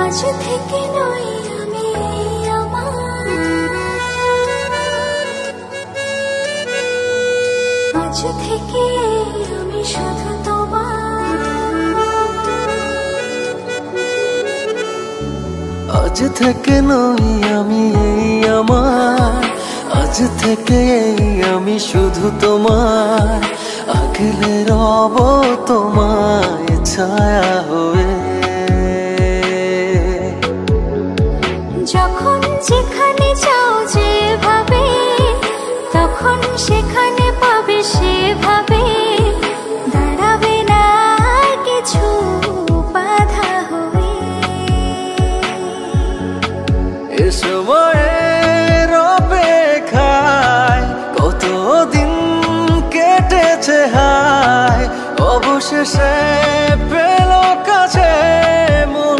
আজ থেকে নই আমি আমার, আজ থেকে আমি শুধু তোমার। আজ থেকে নই আমি আমার, আজ থেকে আমি শুধু তোমার। আগলে রব তোমায় ছায়া হয়ে, যখন যেখানে যাও যেভাবে, তখন সেখানে পাবে সেভাবে। দাঁড়াবে না কিছু বাধা হয়ে। এ সময়ের অপেক্ষায় কতদিন কেটেছে হায়, অবশেষে পেল কাছে মন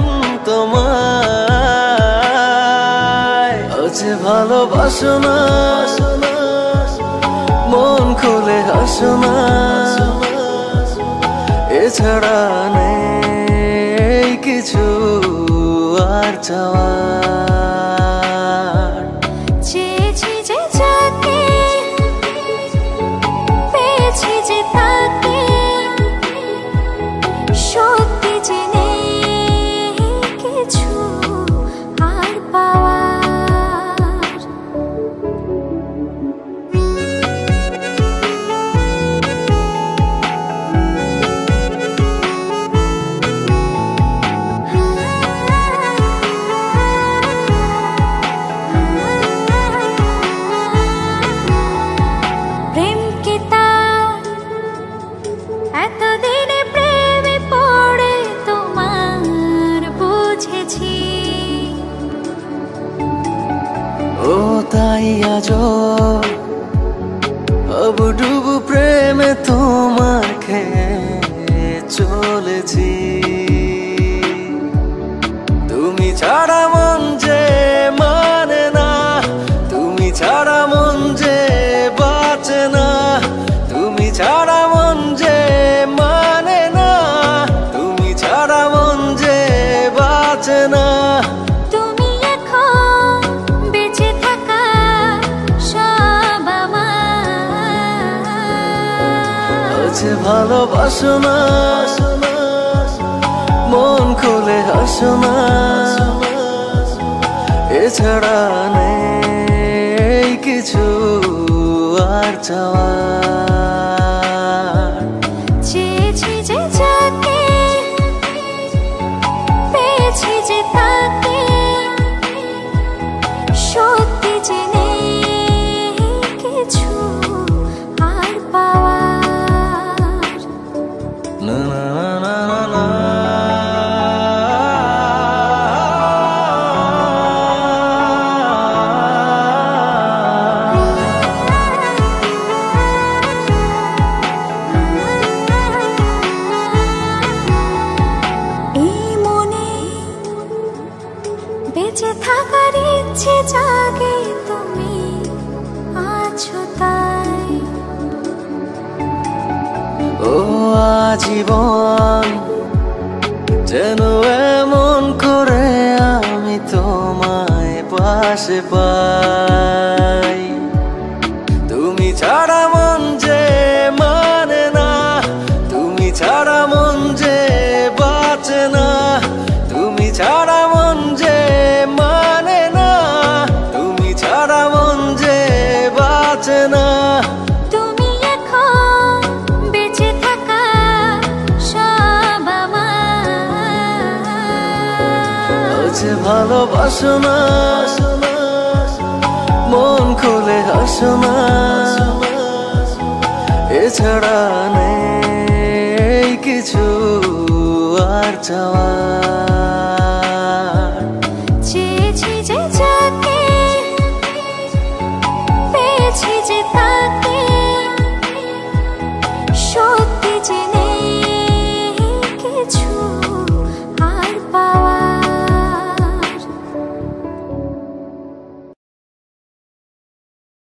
তোমায়। আজ ভালোবাসো না, মন খুলে হাসো না, এছাড়া নেই কিছু আর চাওয়ার। চেয়েছি যে যাকে, পেয়েছি যে তাকে, সত্যি যে নেই কিছু আর পাওয়ার। প্রেমকে তার এতদিনে প্রেমে পড়ে তোমার বুঝেছি। ও তাই আজ ডুবু প্রেমে তোমার খেয়ে চলেছি। তুমি ছাড়া মন যে মানে না, তুমি ছাড়া মন যে বাঁচে না, তুমি ছাড়া মন যে মানে না, তুমি ছাড়া মন যে বাঁচে না। তুমি এখন বেঁচে থাকা সব আমার। আজ ভালোবাসো না, মন খুলে হাসো না, এছাড়া নেই কিছু আর চাওয়ার। চেয়েছি যে যাকে, পেয়েছি যে তাকে, সত্যি যে নেই কিছু আর পাওয়ার। না না না না না। এই মনে বেঁচে থাকার ইচ্ছে জাগে, তুমি আছো তাই। ও আজীবন যেন এমন করে আমি তোমায় পাশে পাই। তুমি ছাড়া মন যে মানে না, তুমি ছাড়া মন যে বাঁচে না, তুমি ছাড়া মন যে মানে না, তুমি ছাড়া মন যে বাঁচে না। তুমি এখন বেঁচে থাকা সব আমার। আজ ভালোবাসো না, মন খুলে হাসো না, এছাড়া নেই কিছু আর চাওয়ার। চেয়েছি যে যাকে, পেয়েছি যে তাকে, সত্যি যে